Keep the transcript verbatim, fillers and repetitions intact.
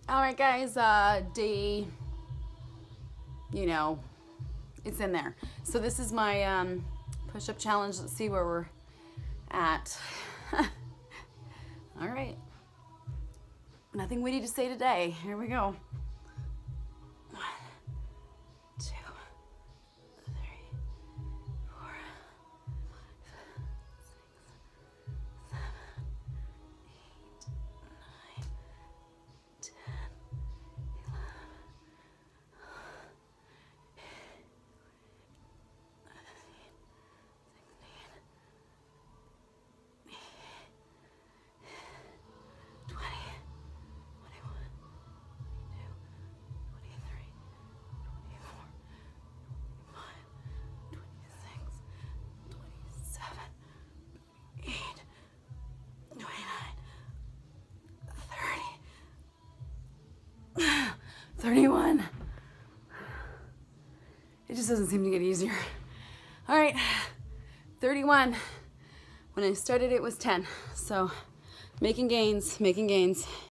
All right, guys, uh, day, you know, it's in there. So this is my um, push-up challenge. Let's see where we're at. All right. Nothing witty to say today. Here we go. One, two, three, four, five, six, seven, eight, nine, ten, eleven, thirty-one. It just doesn't seem to get easier. All right, thirty-one. When I started, it was ten. So making gains, making gains.